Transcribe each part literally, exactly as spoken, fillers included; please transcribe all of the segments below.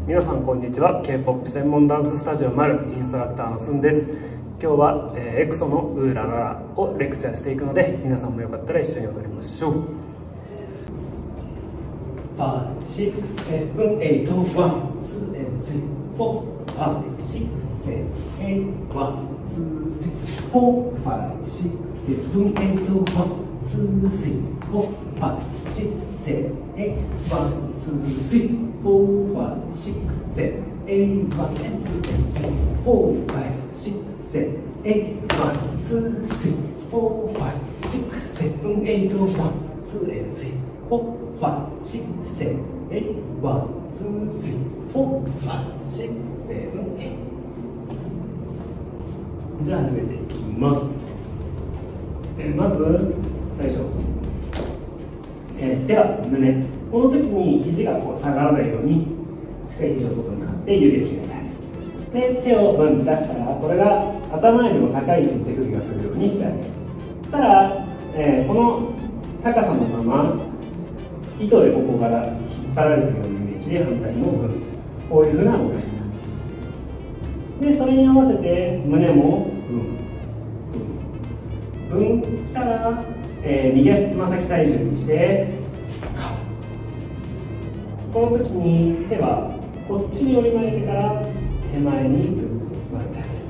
皆さんこんにちは。 K-ポップ 専門ダンススタジオマルインストラクターのスンです。今日は、えー、エクソのウーラララをレクチャーしていくので、皆さんもよかったら一緒に踊りましょう。ファイブ、シックス、セブン、エイト、ワン、ツー、スリー、フォー、ファイブ、シックス、セブン、エイト、ワン、ツー、スリー、フォー、ファイブ、シックス、セブン、エイト、ワン、ツー、スリー、フォー、ファイブ、シックス、セブン、エイト、ワン、ツー、スリー、フォー、ファイブ、シックス、セブン、エイト、ワン、ツー、スリー、フォー、ファイブ、シックス、セブン、エイト、ワン、ツー、スリー、フォー、ファイブ、シックス、セブン、エイト、ワン、ツー、スリー、フォー、ファイブ、シックス、セブン、エイト、ワン、ツー、スリー、フォー、ファイブ、シックス、セブン、エイト。じゃあ始めていきます。えー、まず最初、えー、手は胸。この時に肘がこう下がらないようにしっかり肘を外に張って指を決めたい。で手をブン出したら、これが頭よりも高い位置に手首が来るようにしてあげる。そしたら、えー、この高さのまま糸でここから引っ張られているようなイメージで反対のブン、こういうふうな動かし方で、それに合わせて胸もブンブンブン来たら、えー、右足つま先体重にしてこの時に手はこっちに折り曲げてから手前にブン曲げてあげる。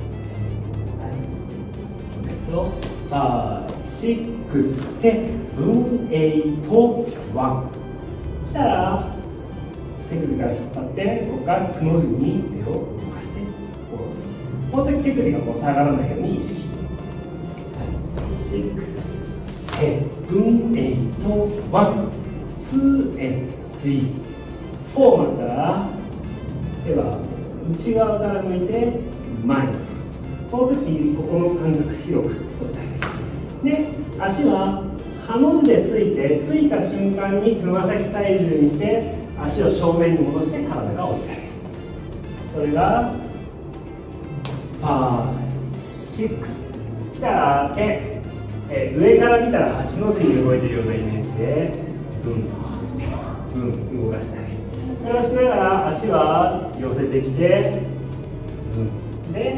はい、ファイブ、シックス、セブン、エイト、ワン。来たら手首から引っ張ってここからくの字に手を動かして下ろす。この時手首がこう下がらないように意識。シックス、セブン、エイト、ワン、ツー、スリー、フォーまでから手は内側から向いて前に落とす。この時ここの間隔広く取ってあげる。で足はハの字でついて、ついた瞬間につま先体重にして足を正面に戻して体が落ちてあげる。それがファイブ、シックス。来たら手、え上から見たらはちの字に動いているようなイメージでブンブン動かしてあげる。それをしながら足は寄せてきてブンで、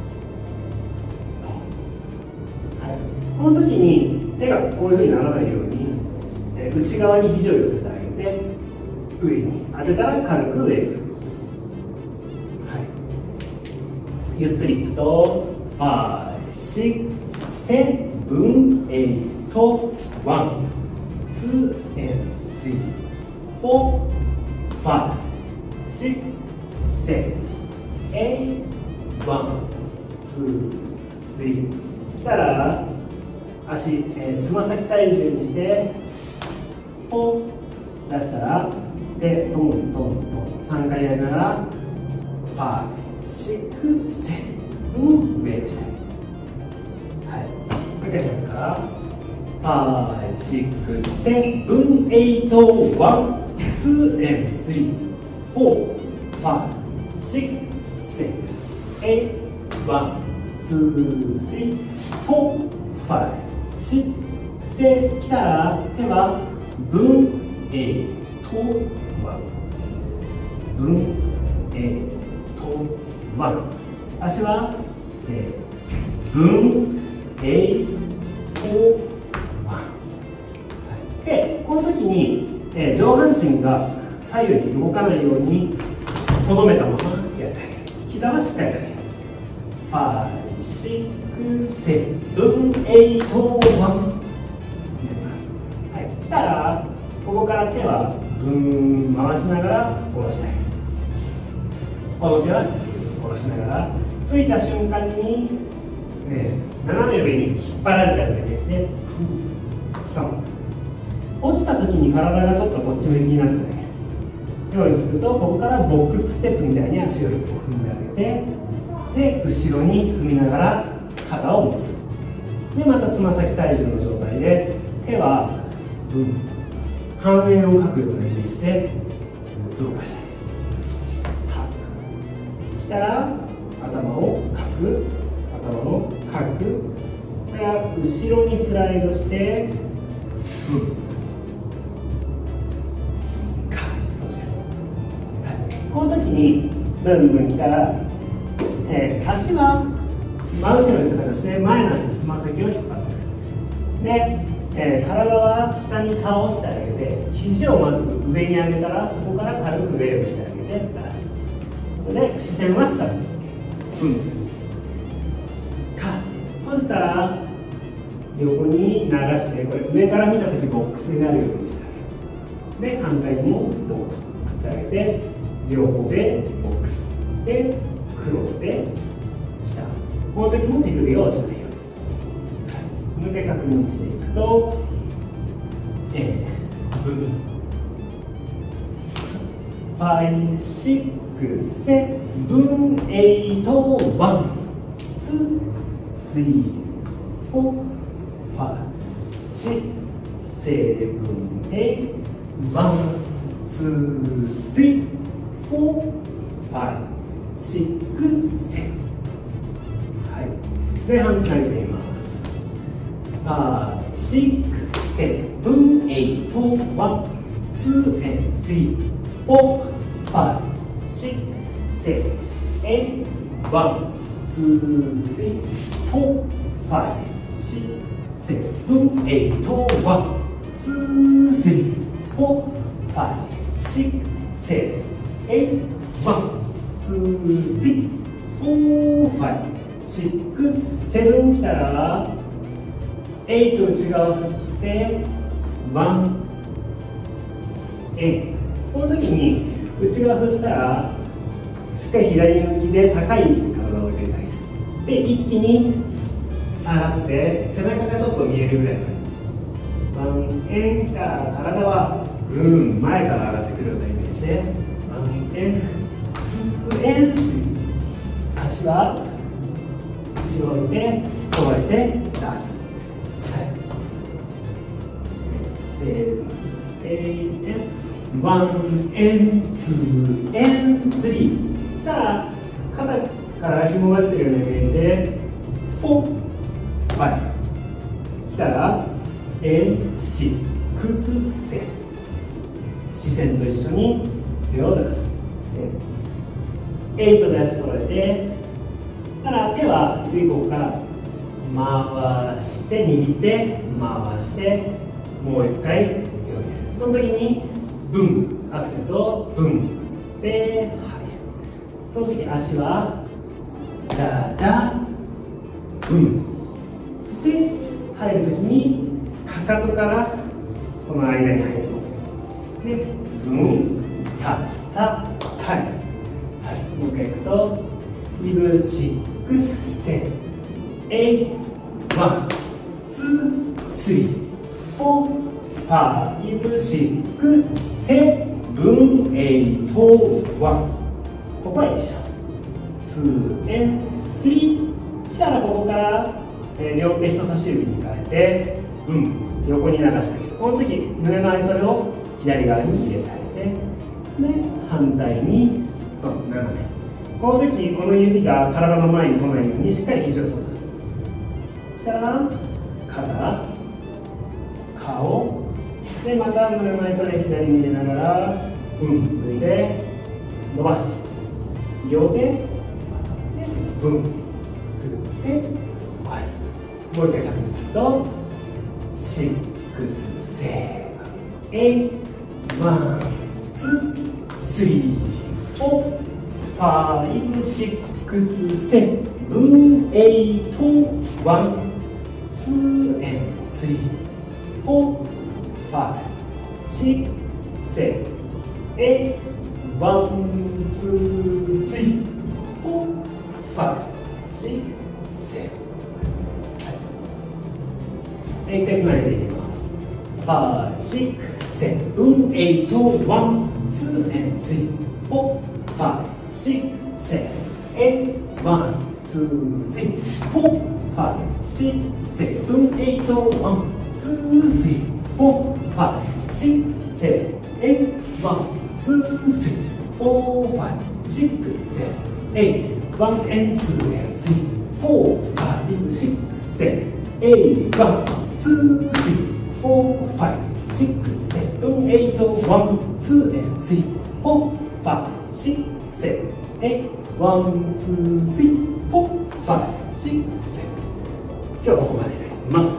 はい、この時に手がこういうふうにならないように、え内側に肘を寄せてあげて上に当てたら軽く上へ、はい、ゆっくりいくとファイブ、シックス、セブン、エイト、ワン、ツー、スリー、フォー、ファイブ、シックス、セブン、エイト、ワン、ツー、スリー。来たら足、えー、つま先体重にしてポン出したら、でトントントンさんかいやりながらファイブ、シックス、セブン、ウェーブしてあげる。はい、もう一回やるからファイブ、シックス、セブン、エイト、ワン、ツー、スリー、フォー、ファイブ、シックス、セブン、エイト、ワン、ツー、スリー、フォー、ファイブ、シックス、セブン。来たら手はブン、エイト、ワン、ブン、エイト、ワン。足はセブン、エイト、ワン。でこの時にえー、上半身が左右に動かないようにとどめたままやってあげる。膝はしっかりと上げる。ファイブ、シックス、セブン、エイト、ワン。やります。はい、来たらここから手はブーン回しながら下ろしてあげる。この手は下ろしながら、ついた瞬間に、えー、斜め上に引っ張られたようなイメージでストン。落ちた時に体がちょっとこっち向きになってねようにすると、ここからボックスステップみたいに足を一歩踏んであげて、で後ろに踏みながら肩を持つ。でまたつま先体重の状態で手は、うん、半円を描くようなイメージで動かしてあげる。来たら頭を描く、頭を描く。これは後ろにスライドして、うんこの時にブンブン来たら、えー、足は真後ろに背中して前の足でつま先を引っ張ってくる。で、えー、体は下に倒してあげて、肘をまず上に上げたら、そこから軽くウェーブしてあげて出す。それで視線は下に。うんか閉じたら横に流して、これ上から見た時ボックスになるようにしてあげる。で、反対にもボックス作ってあげて、両方でボックスでクロスで下。この時も手首が落ちないように。もう一回確認していくと、えー、ブンファイシックセブンエイトワンツースリーフォーファイシックセブンエイワンツースリーフォーファイシックセブン。はい、前半つなげてみます。ファイシックセブンエイトワンツーエンスリーフォーファイシックセブンエイワンツースリーフォーファイシックセブンエイトワンツースリーフォーファイシックセブンエイワンツースリーフォーファイシックセブン来たらエイト内側振ってワンエイこの時に内側振ったらしっかり左向きで高い位置に体を入れてあげる。で一気に下がって背中がちょっと見えるぐらいまでワンエン来たら体はうん前から上がってくるようなイメージでワンエンツーエンスリー足は後ろ置いて揃えて出す。ワンエンツーエンスリーただ肩から紐が出てるようなイメージでフォーファイ来たらエンシックスセ視線と一緒に手を出す。エイトで足揃えてただ手は次ここから回して握って回してもう一回手を入れる。その時にブンアクセントブンで、はい、その時足はダダブンで入る時にかかとからこの間に入るでブンタタタイ、はい、もう一回いくとイブシックスセブンエイトワンツースリーフォーファイブシックセブンエイトワンここは一緒ツーエンスリー来たらここから、えー、両手人差し指に変えて、うん、横に流してあげる。この時胸の愛それを左側に入れてあげてで反対にそう斜めこの時この指が体の前に来ないようにしっかり肘を反る。そしたら肩顔でまた胸の愛それ左に入れながらうん抜いて伸ばす両手でブン振ってはいもう一回確認するとシックスセブンエイトワンツースリーフォーファイブシックスセブンエイトワンツーエンスリーフォーファイブシックスセブンエイトワンツースリーフォーファイブシックスセブン一回つないでいきます。ファイブシックスセブンエイトワンツーエンスリーフォーファイブシックスセブンエイトワンツースリーフォーファイブシックスセブンエイトワンツースリーフォーファイブシックスセブンエイトワンツースリーフォーファイブシックスセブンエイトワンエンツーエンスリーフォーファイブシックスセブンエイトワンツースリーフォーファイブシックスセブンエイトワンツーエンスリーフォーファイブシックス、セブン、エイト、ワン、ツー、スリー、フォー、ファイブ、シックス、セブン。今日はここまでになります。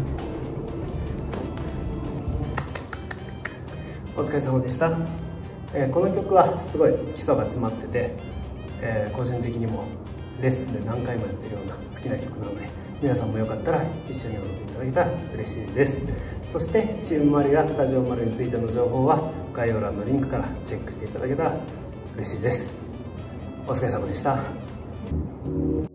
お疲れ様でした。えー、この曲はすごい基礎が詰まってて、えー、個人的にもレッスンで何回もやってるような好きな曲なので、皆さんもよかったら一緒に踊っていただけたら嬉しいです。そしてチームマルやスタジオマルについての情報は概要欄のリンクからチェックしていただけたら嬉しいです。お疲れ様でした。